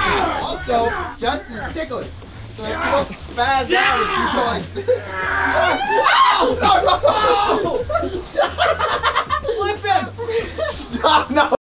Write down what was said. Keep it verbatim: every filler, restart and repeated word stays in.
Also, Justin's tickling. So if you don't spaz out, if you go like this. No, no, no! Flip him! Stop, no!